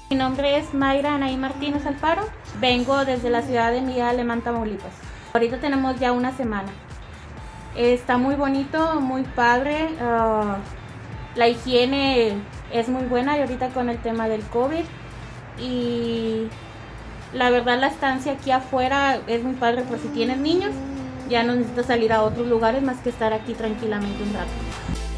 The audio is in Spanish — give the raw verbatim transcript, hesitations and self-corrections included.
Mi nombre es Mayra Anaí Martínez Alfaro, vengo desde la ciudad de Miguel Alemán, Tamaulipas. Ahorita tenemos ya una semana. Está muy bonito, muy padre, uh, la higiene es muy buena y ahorita con el tema del COVID, y la verdad la estancia aquí afuera es muy padre por si tienes niños, ya no necesitas salir a otros lugares más que estar aquí tranquilamente un rato.